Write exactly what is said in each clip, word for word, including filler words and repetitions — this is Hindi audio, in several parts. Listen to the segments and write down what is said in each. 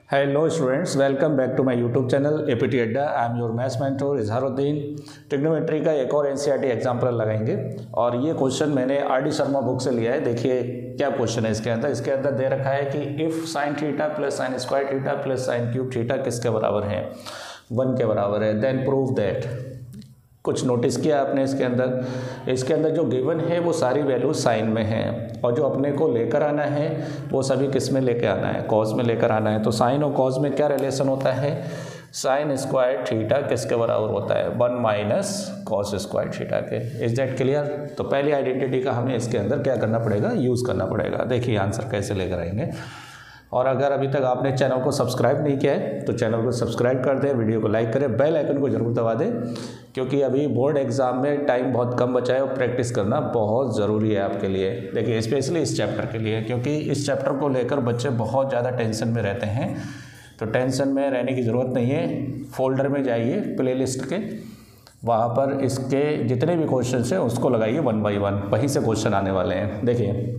Hello students, welcome back to my YouTube channel APT Adda. I am your maths mentor Izharuddin. Trigonometry का एक और एनसीईआरटी एग्जाम्पल लगाएंगे और ये क्वेश्चन मैंने आर डी शर्मा बुक से लिया है। देखिए क्या क्वेश्चन है इसके अंदर। इसके अंदर दे रखा है कि if sine theta plus sine square theta plus sine cube theta किसके बराबर है, वन के बराबर है, देन प्रूव दैट। कुछ नोटिस किया आपने इसके अंदर इसके अंदर जो गिवन है वो सारी वैल्यू साइन में है और जो अपने को लेकर आना है वो सभी किस में लेकर आना है, कॉस में लेकर आना है। तो साइन और कॉस में क्या रिलेशन होता है, साइन स्क्वायर थीटा किसके बराबर होता है, one minus cos square theta के। Is that clear. तो पहली आइडेंटिटी का हमें इसके अंदर क्या करना पड़ेगा, यूज़ करना पड़ेगा। देखिए आंसर कैसे लेकर आएंगे। और अगर अभी तक आपने चैनल को सब्सक्राइब नहीं किया है तो चैनल को सब्सक्राइब कर दें, वीडियो को लाइक करें, बेल आइकन को जरूर दबा दें, क्योंकि अभी बोर्ड एग्जाम में टाइम बहुत कम बचा है और प्रैक्टिस करना बहुत ज़रूरी है आपके लिए। देखिए स्पेशली इस चैप्टर के लिए, क्योंकि इस चैप्टर को लेकर बच्चे बहुत ज़्यादा टेंशन में रहते हैं। तो टेंशन में रहने की ज़रूरत नहीं है। फोल्डर में जाइए प्ले लिस्ट के, वहाँ पर इसके जितने भी क्वेश्चन हैं उसको लगाइए वन बाई वन, वहीं से क्वेश्चन आने वाले हैं। देखिए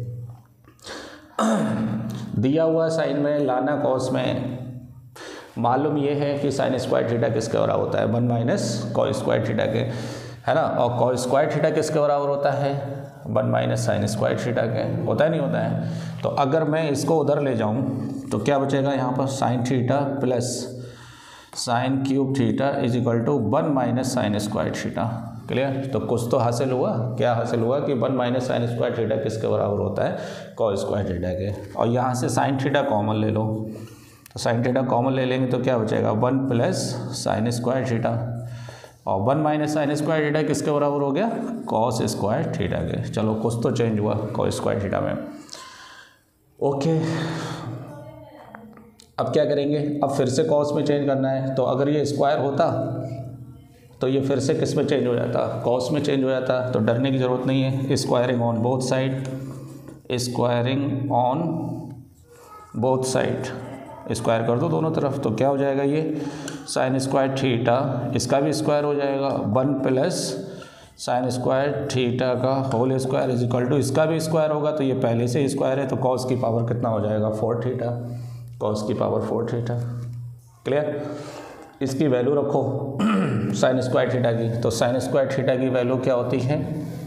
दिया हुआ साइन में लाना कॉस में, मालूम ये है कि साइन स्क्वायर थीटा किसके बराबर होता है, one minus cos square theta के, है ना। और कॉस स्क्वायर थीटा किसके बराबर होता है, one minus sine square theta के। होता है नहीं होता है। तो अगर मैं इसको उधर ले जाऊं तो क्या बचेगा यहाँ पर, sine theta plus sine cube theta is equal to one minus sine square theta. Clear. तो कुछ तो हासिल हुआ। क्या हासिल हुआ कि one minus sine square theta किसके बराबर होता है, कॉस स्क्वायर थीटा के। और यहाँ से साइन थीटा कॉमन ले लो, तो साइन थीटा कॉमन ले लेंगे तो क्या बचेगा, one plus sine square theta. और one minus sine square theta किसके बराबर हो गया, कॉस स्क्वायर थीटा के। चलो कुछ तो चेंज हुआ कॉस स्क्वायर थीटा में। ओके, अब क्या करेंगे, अब फिर से कॉस में चेंज करना है। तो अगर ये स्क्वायर होता तो ये फिर से किस में चेंज हो जाता, कॉस में चेंज हो जाता। तो डरने की ज़रूरत नहीं है। Squaring on both side, squaring on both side, square कर दो दोनों तरफ। तो क्या हो जाएगा, ये साइन स्क्वायर थीटा, इसका भी स्क्वायर हो जाएगा, one plus sine square theta का whole square is equal to, इसका भी स्क्वायर होगा तो ये पहले से स्क्वायर है, तो कॉस की पावर कितना हो जाएगा, फोर थीटा, कॉस की पावर फोर थीटा। क्लियर। इसकी वैल्यू रखो साइन स्क्वायर थीटा की। तो साइन स्क्वायर थीटा की वैल्यू क्या होती है,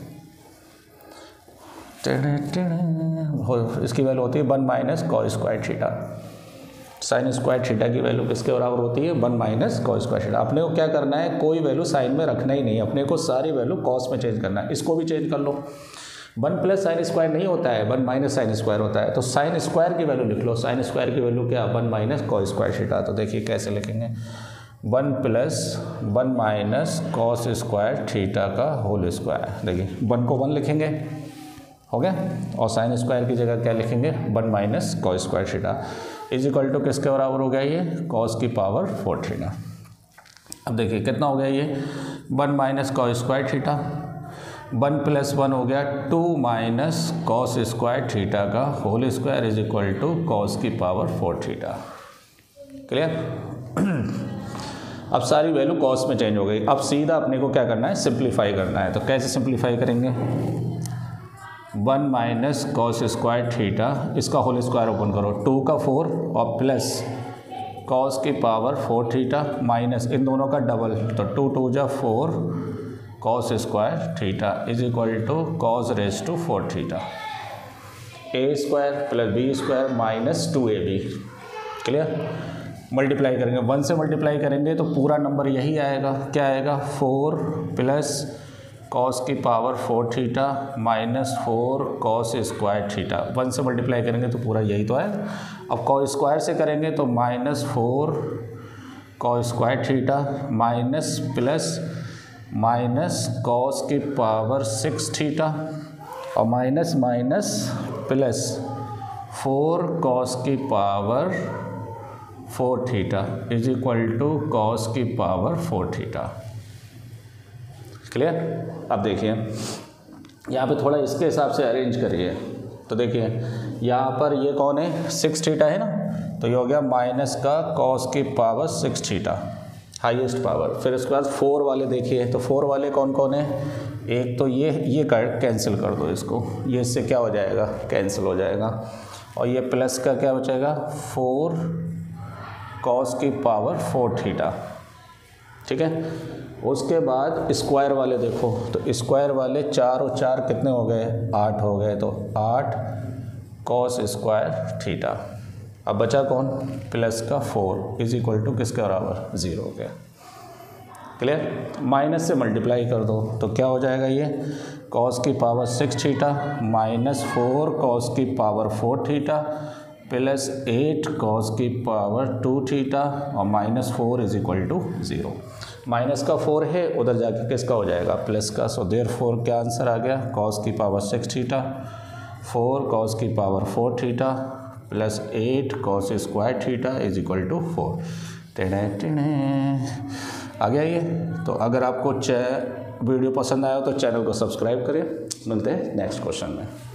इसकी वैल्यू होती है one minus cos square theta. Sine square theta की वैल्यू किसके बराबर होती है, one minus cos square theta. अपने को क्या करना है, कोई वैल्यू साइन में रखना ही नहीं, अपने को सारी वैल्यू कॉस में चेंज करना है। इसको भी चेंज कर लो, वन प्लस साइन स्क्वायर नहीं होता है, वन माइनस साइन स्क्वायर होता है। तो साइन स्क्वायर की वैल्यू लिख लो, साइन स्क्वायर की वैल्यू क्या, one minus cos square theta. तो देखिए कैसे लिखेंगे, one plus one minus cos square theta का होल स्क्वायर। देखिए वन को वन लिखेंगे, हो गया। और साइन स्क्वायर की जगह क्या लिखेंगे, one minus cos square theta is equal to किसके बराबर हो गया, ये कॉस की पावर फोर थीटा। अब देखिए कितना हो गया, ये one minus cos square theta, one plus one हो गया two minus cos square theta का whole square is equal to cos की पावर फोर थीटा। क्लियर। अब सारी वैल्यू कॉस में चेंज हो गई। अब सीधा अपने को क्या करना है, सिंप्लीफाई करना है। तो कैसे सिंप्लीफाई करेंगे, one minus cos square theta, इसका होल स्क्वायर ओपन करो, टू का फोर और प्लस कॉस की पावर फोर थीटा माइनस इन दोनों का डबल, तो टू टू जा four cos square theta is equal to cos raise to four theta. A square plus B square minus two A B. Clear. Multiply करेंगे, वन से मल्टीप्लाई करेंगे तो पूरा नंबर यही आएगा। क्या आएगा, फोर प्लस कॉस की power four theta minus four cos square theta. One से मल्टीप्लाई करेंगे तो पूरा यही तो आएगा। अब कॉस स्क्वायर से करेंगे तो minus four cos square theta minus plus minus cos की पावर सिक्स थीटा और minus minus plus four cos की power four theta is equal to cos की पावर फोर थीटा। क्लियर। अब देखिए यहाँ पे थोड़ा इसके हिसाब से अरेंज करिए। तो देखिए यहाँ पर ये कौन है, सिक्स थीटा है ना, तो ये हो गया माइनस का कॉस की power six theta, highest power. फिर उसके बाद फोर वाले देखिए, तो फोर वाले कौन कौन है, एक तो ये ये कर कैंसिल कर दो इसको, ये इससे क्या हो जाएगा, कैंसिल हो जाएगा। और ये प्लस का क्या बचेगा, फोर कॉस की पावर फोर थीटा, ठीक है। उसके बाद स्क्वायर वाले देखो, तो स्क्वायर वाले चार और चार कितने हो गए, आठ हो गए, तो आठ कॉस स्क्वायर थीटा। अब बचा कौन, प्लस का फोर इज इक्वल टू किसके बराबर, ज़ीरो हो गया। क्लियर। माइनस से मल्टीप्लाई कर दो तो क्या हो जाएगा, ये कॉस की power six theta minus four cos की power four theta plus eight cos की पावर टू थीटा और minus four is equal to zero. Minus का फोर है, उधर जाके किसका हो जाएगा, प्लस का। सो देयर फोर क्या आंसर आ गया, कॉस की power six theta four cos की power four theta plus eight cos square theta is equal to four. टेढ़े टेढ़े आ गया ये। तो अगर आपको वीडियो पसंद आया हो तो चैनल को सब्सक्राइब करें। मिलते हैं नेक्स्ट क्वेश्चन में।